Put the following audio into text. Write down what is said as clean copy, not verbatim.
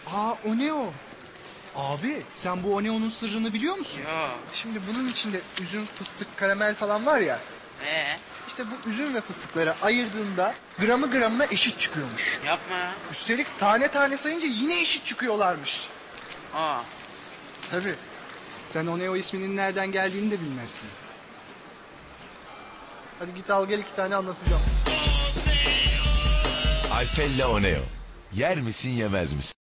Aa, o ne o? Abi sen bu Oneo'nun sırrını biliyor musun? Yo. Şimdi bunun içinde üzüm, fıstık, karamel falan var ya. İşte bu üzüm ve fıstıkları ayırdığında gramı gramına eşit çıkıyormuş. Yapma ya. Üstelik tane tane sayınca yine eşit çıkıyorlarmış. Aa. Tabii. Sen Oneo isminin nereden geldiğini de bilmezsin. Hadi git al gel 2 tane anlatacağım. Alpella Oneo. Yer misin yemez misin?